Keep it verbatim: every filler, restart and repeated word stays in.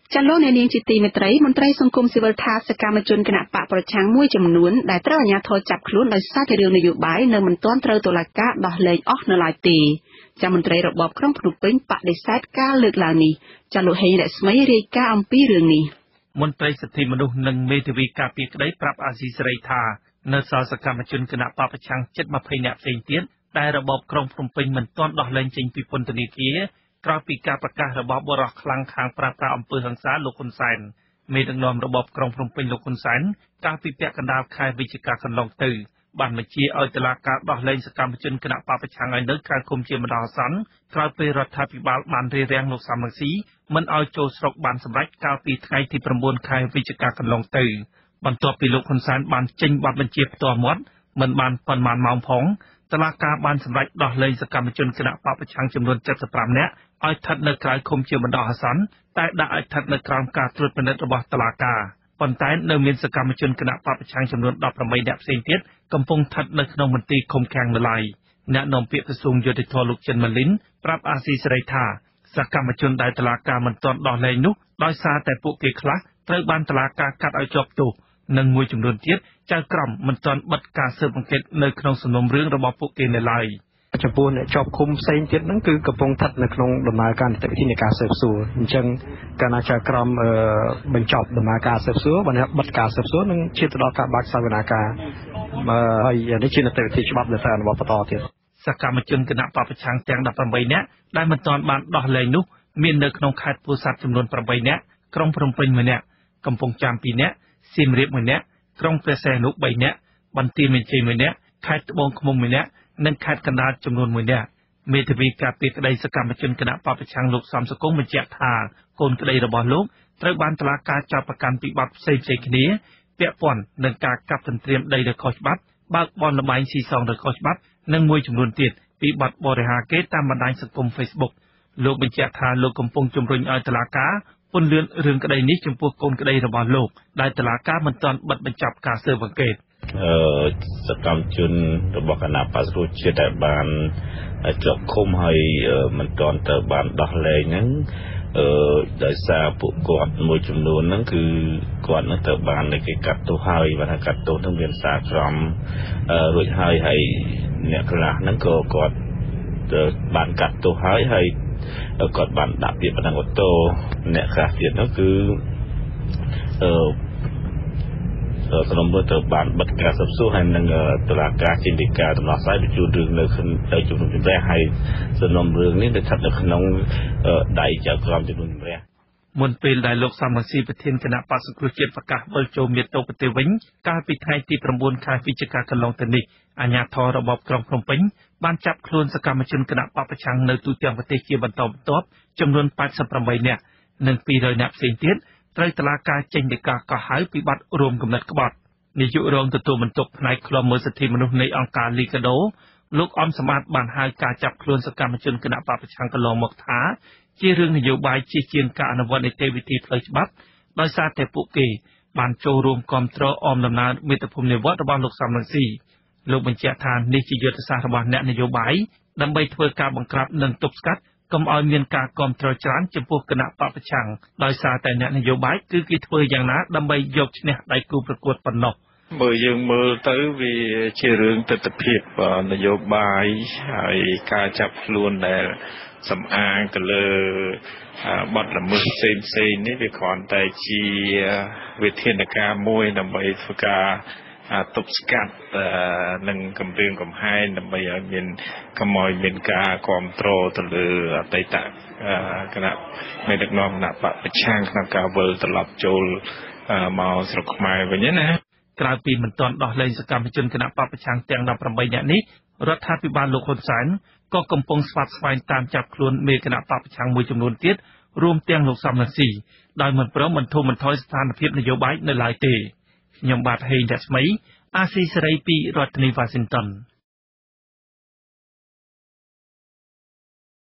ចាលោកអ្នកនាងជាទីមេត្រីមន្ត្រីសង្គមស៊ីវិលថាសកម្មជនគណៈបកប្រឆាំងមួយចំនួនដែលត្រូវអាជ្ញាធរចាប់ខ្លួនដោយសារតែរឿងនយោបាយនៅមិនទាន់ត្រូវតុលាការដោះលែងអស់នៅឡើយទេចាមន្ត្រីរបបក្រុងភ្នំពេញបដិសេធការលើកឡើងនេះចាលោកហេងរស្មីរាយការណ៍អំពីរឿងនេះមន្ត្រីសិទ្ធិមនុស្សនិងមេធាវីការពារក្តីប្រាប់អាស៊ីសេរីថានៅសល់សកម្មជនគណៈបកប្រឆាំងជិតยี่สิบនាក់ផ្សេងទៀតដែលរបបក្រុងភ្នំពេញមិនទាន់ដោះលែងចេញពីពន្ធនាគារក្រោយពីការប្រកាសរបស់បរិះខ្លាំងខាងប្រាប្រាអំពើហិង្សាលោកហ៊ុនសែនមេដឹកនាំរបបក្រុងភ្នំពេញលោកហ៊ុនសែនកាលពីពាក់កណ្ដាលខែវិច្ឆិកាកន្លងទៅបានបញ្ជាឲ្យតុលាការដោះលែងសកម្មជនគណៈបកប្រឆាំងឲ្យនៅក្រៅឃុំជាបណ្ដោះអាសន្នក្រោយពេលរដ្ឋាភិបាលបានរារាំងលោកសំរងស៊ីមិនឲ្យចូលស្រុកបានសម្រេចកាលពីថ្ងៃទីnineខែវិច្ឆិកាកន្លងទៅបន្ទាប់ពីលោកហ៊ុនសែនបានចេញបទបញ្ជាផ្ទាល់មាត់មិនបានប៉ុន្មានម៉ោងផងតុលាការបានសម្រេចដោះលែងសកម្មជនគណៈបកប្រឆាំងចំនួនseventy-fiveនាក់ឲ្យស្ថិតនៅក្រៅឃុំជាបណ្ដោះអាសន្នតែដាក់ឲ្យស្ថិតនៅក្រោមការត្រួតពិនិត្យរបស់តុលាការប៉ុន្តែនៅមានសកម្មជនគណៈបកប្រឆាំងចំនួនeighteenនាក់ផ្សេងទៀតកំពុងស្ថិតនៅក្នុងមន្ទីរឃុំឃាំងនៅឡើយអ្នកនាំពាក្យក្រសួងយុតិធម៌លោកចិនម៉ាលីនប្រាប់អាស៊ីសេរីថាសកម្មជនដែលតុលាការមិនទាន់ដោះលែងនោះដោយសារតែពួកគេខ្លះត្រូវបានតុលាការកាត់ឲ្យជាប់ទោសនិងមួយចំនួនទៀតចៅក្រមមិនទាន់បិទការស៊ើបអង្កេតនៅក្នុងសំណុំរឿងរបស់ពួកគេនៅឡើយចំពោះអ្នកជាប់ឃុំផ្សេងទៀតហ្នឹងគឺកំពុងស្ថិតនៅក្នុងដំណើរការនីតិវិធីនៃការស៊ើបសួរអញ្ចឹងកាលណាចៅក្រមបញ្ចប់ដំណើរការស៊ើបសួរបានបិទការស៊ើបសួរនឹងឈានទៅដល់ការបើកសវនាការហើយនេះជានីតិវិធីច្បាប់ដែលត្រូវអនុវត្តបន្តទៀតសកម្មជនគណៈបកប្រឆាំងទាំងeighteenនាក់ដែលមិនទាន់បានដោះលែងនោះមាននៅក្នុងខេត្តពោធិ៍សាត់ចំនួនeightនាក់ក្រុងភ្នំពេញoneនាក់កំពង់ចាមtwoនាក់សៀមរាបoneនាក់ក្រុងព្រះសីហនុthreeនាក់បន្ទាយមានជ័យoneនាក់ខេត្តត្បូងឃ្មុំoneនាក់និងខេត្តកណ្ដាលចំនួនoneនាក់មេធាវីការពារក្តីសកម្មជនគណៈបកប្រឆាំងលោកសំសកុងបញ្ជាក់ថាកូនក្តីរបស់លោកត្រូវបានតុលាការចាប់ប្រកាន់ពីបទផ្សេងៗគ្នាពាក់ព័ន្ធនឹងការកាប់ទន្ទ្រានដីដោយខុសច្បាប់បើកបនលបែងស៊ីសងដោយខុសច្បាប់និងមួយចំនួនទៀតពីបទបរិហាកេរតាមបណ្ដាញសង្គម Facebook លោកបញ្ជាក់ថាលោកកំពុងជំរុញឲ្យតុលាការពន្យល់រឿងក្តីនេះចំពោះកូនក្តីរបស់លោកដែលតុលាការមិនទាន់បិទបញ្ចប់ការស៊ើបអង្កេតអឺសកម្មជនរបស់គណៈបក្សប្រជាជាតិដែលបានជាប់ឃុំហើយមិនទាន់ត្រូវបានដោះលែងហ្នឹងអឺដោយសារពួកគាត់មួយចំនួនហ្នឹងគឺគាត់នឹងត្រូវបានគេកាត់ទោសហើយបានកាត់ទោសនឹងមានសារក្រមរួចហើយហើយអ្នកខ្លះហ្នឹងក៏គាត់បានកាត់ទោសហើយហើយគាត់បានដាក់ពាក្យបណ្ដឹងអូតូអ្នកខ្លះទៀតនោះគឺអឺសំណុំរឿងត្រូវបានបិទការស៊ើបសួរហើយនឹងតុលាការចេញដីកាដំណោះស្រាយបញ្ជូនរឿងនៅទៅជំនុំជម្រះហើយសំណុំរឿងនេះស្ថិតនៅក្នុងដៃចៅក្រមជំនុំជម្រះមុនពេលដែលលោកសំរងស៊ីប្រធានគណៈបក្សសង្គ្រោះជាតិប្រកាសវិលចូលមាតុប្រទេសវិញកាលពីថ្ងៃទីnineខែវិច្ឆិកាកន្លងទៅនេះអាជ្ញាធររបបក្រុងភ្នំពេញបានចាប់ខ្លួនសកម្មជនគណៈបកប្រឆាំងនៅទូទាំងប្រទេសជាបន្តបន្ទាប់ចំនួនeighty-eightនាក់និងtwo hundredនាក់ផ្សេងទៀតត្រូវតុលាការចេញដីកាកោះហៅពីបទរួមគំនិតក្បត់នាយករងទទួលបន្ទុកផ្នែកឃ្លាំមើលសិទ្ធិមនុស្សនៃអង្គការ Liga do លោកអំសម្បត្តិបានហៅការចាប់ខ្លួនសកម្មជនគណៈបកប្រឆាំងកន្លងមកថាជារឿងនយោបាយជាជាងការអនុវត្តនីតិវិធីផ្លូវច្បាប់ដោយសារតែពួកគេបានចូលរួមគ្រប់គ្រងអមដំណើរមាតុភូមិនិវត្តរបស់លោកសំរងស៊ីលោកបញ្ជាក់ថានេះជាយុទ្ធសាស្ត្ររបស់អ្នកនយោបាយដើម្បីធ្វើការបង្ក្រាបនិងទប់ស្កាត់កុំឲ្យមានការគ្រប់គ្រងច្រើនចំពោះគណៈបកប្រឆាំងដោយសារតែអ្នកនយោបាយគឺគេធ្វើយ៉ាងណាដើម្បីយកឈ្នះដៃគូប្រកួតប៉ុណ្ណោះបើយើងមើលទៅវាជារឿងទស្សនវិជ្ជានយោបាយហើយការចាប់ខ្លួនដែលសំអាងទៅលើបទល្មើសផ្សេងផ្សេងនេះវាគ្រាន់តែជាវិធានការមួយដើម្បីធ្វើការទប់ស្កាត់និងគម្រាមកំហែងដើម្បីឲ្យមានកុំឲ្យមានការគ្រប់គ្រងទៅលើអតីតគណៈមេដឹកនាំគណៈបកប្រឆាំងក្នុងការវិលត្រឡប់ចូលមកស្រុកខ្មែរវិញណាក្រៅពីមិនទាន់ដោះលែងសកម្មជនគណៈបកប្រឆាំងទាំងeighty-eightនាក់នេះរដ្ឋាភិបាលលោកហ៊ុនសែនក៏កំពុងស្វាត់ស្វែងតាមចាប់ខ្លួនមេគណៈបកប្រឆាំងមួយចំនួនទៀតរួមទាំងលោកសំរងស៊ីដោយមិនព្រមបន្ធូរបន្ថយស្ថានភាពនយោបាយនៅឡើយទេខ្ញុំបាទហេងរស្មីអាស៊ីសេរីពីរដ្ឋធានី Washington